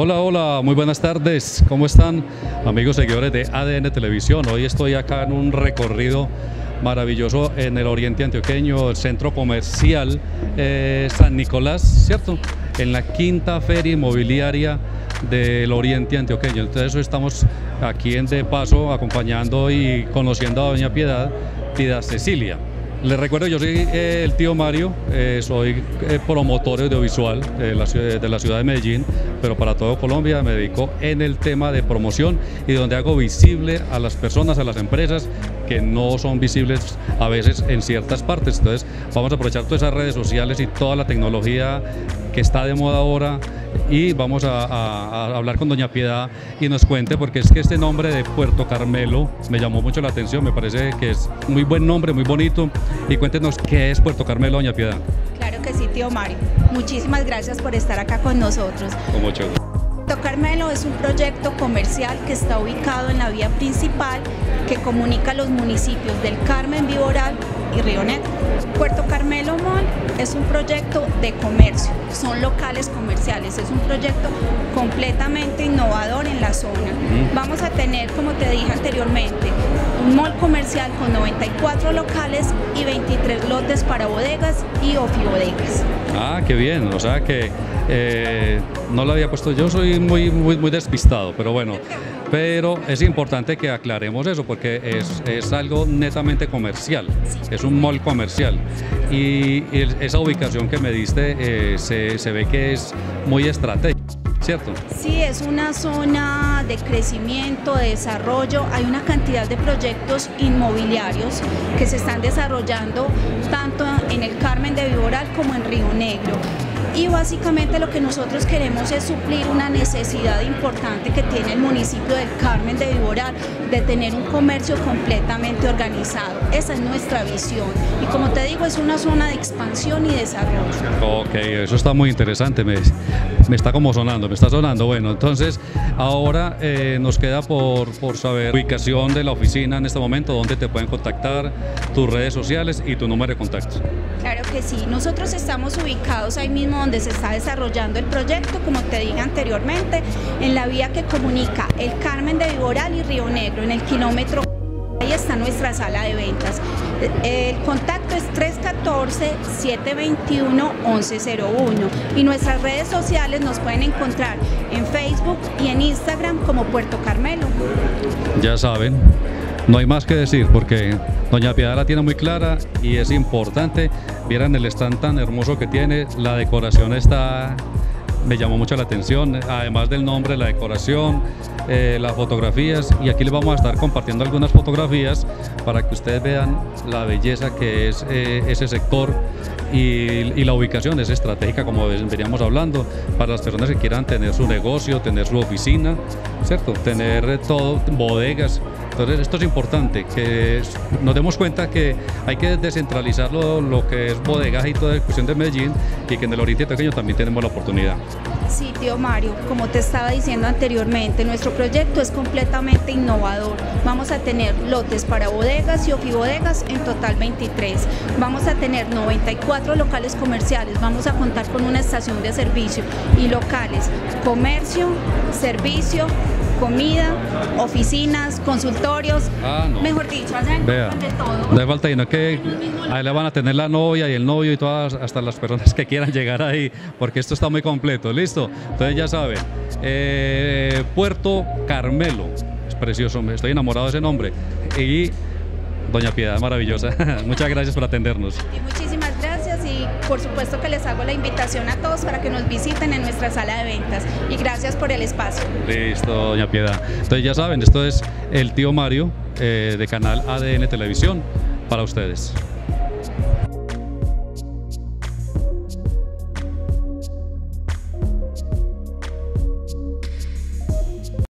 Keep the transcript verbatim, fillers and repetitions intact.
Hola, hola, muy buenas tardes. ¿Cómo están, amigos seguidores de A D N Televisión? Hoy estoy acá en un recorrido maravilloso en el oriente antioqueño, el centro comercial eh, San Nicolás, ¿cierto? En la quinta feria inmobiliaria del oriente antioqueño. Entonces hoy estamos aquí en de paso acompañando y conociendo a doña Piedad, Piedad Cecilia. Les recuerdo, yo soy eh, el tío Mario, eh, soy eh, promotor audiovisual de la, ciudad, de la ciudad de Medellín, pero para todo Colombia me dedico en el tema de promoción y donde hago visible a las personas, a las empresas que no son visibles a veces en ciertas partes. Entonces vamos a aprovechar todas esas redes sociales y toda la tecnología que está de moda ahora y vamos a, a, a hablar con doña Piedad y nos cuente, porque es que este nombre de Puerto Carmelo me llamó mucho la atención, me parece que es muy buen nombre, muy bonito, y cuéntenos qué es Puerto Carmelo, doña Piedad. Claro que sí, tío Mario, muchísimas gracias por estar acá con nosotros. Con mucho gusto. Puerto Carmelo es un proyecto comercial que está ubicado en la vía principal que comunica los municipios del Carmen, Viboral y Río Negro. Puerto Carmelo Mall es un proyecto de comercio, son locales comerciales, es un proyecto completamente innovador en la zona. Uh-huh. Vamos a tener, como te dije anteriormente, un mall comercial con noventa y cuatro locales y veintitrés lotes para bodegas y ofibodegas. Ah, qué bien, o sea que eh, no lo había puesto, yo soy muy, muy, muy despistado, pero bueno. Pero es importante que aclaremos eso porque es, es algo netamente comercial, es un mall comercial y, y esa ubicación que me diste eh, se, se ve que es muy estratégica, ¿cierto? Sí, es una zona de crecimiento, de desarrollo, hay una cantidad de proyectos inmobiliarios que se están desarrollando tanto en el Carmen de Viboral como en Río Negro. Y básicamente lo que nosotros queremos es suplir una necesidad importante que tiene el municipio del Carmen de Viboral de tener un comercio completamente organizado. Esa es nuestra visión y como te digo es una zona de expansión y desarrollo. Ok, eso está muy interesante, me, me está como sonando, me está sonando. Bueno, entonces ahora eh, nos queda por, por saber ubicación de la oficina en este momento, dónde te pueden contactar, tus redes sociales y tu número de contacto. Claro que sí, nosotros estamos ubicados ahí mismo donde se está desarrollando el proyecto, como te dije anteriormente, en la vía que comunica el Carmen de Viboral y Río Negro, en el kilómetro. Ahí está nuestra sala de ventas. El contacto es tres uno cuatro, siete dos uno, once cero uno y nuestras redes sociales nos pueden encontrar en Facebook y en Instagram como Puerto Carmelo. Ya saben, no hay más que decir porque doña Piedad la tiene muy clara y es importante. Vieran el stand tan hermoso que tiene, la decoración está, me llamó mucho la atención, además del nombre, la decoración, eh, las fotografías, y aquí les vamos a estar compartiendo algunas fotografías para que ustedes vean la belleza que es eh, ese sector y, y la ubicación es estratégica, como veníamos hablando, para las personas que quieran tener su negocio, tener su oficina, ¿cierto? Tener todo, bodegas. Entonces esto es importante, que nos demos cuenta que hay que descentralizar lo, lo que es bodegas y toda la cuestión de Medellín y que en el oriente pequeño también tenemos la oportunidad. Sí, tío Mario, como te estaba diciendo anteriormente, nuestro proyecto es completamente innovador. Vamos a tener lotes para bodegas y ofibodegas, en total veintitrés. Vamos a tener noventa y cuatro locales comerciales, vamos a contar con una estación de servicio y locales, comercio, servicio, comida, oficinas, consultorios, ah, no. Mejor dicho, allá encuentran de todo. No hay falta, y no que ahí le van a tener la novia y el novio y todas, hasta las personas que quieran llegar ahí, porque esto está muy completo, ¿listo? Entonces ya saben, eh, Puerto Carmelo, es precioso, estoy enamorado de ese nombre, y doña Piedad, maravillosa, muchas gracias por atendernos. Y muchísimas gracias y por supuesto que les hago la invitación a todos para que nos visiten en nuestra sala de ventas y gracias por el espacio. Listo, doña Piedad. Entonces ya saben, esto es el tío Mario eh, de canal A D N Televisión para ustedes.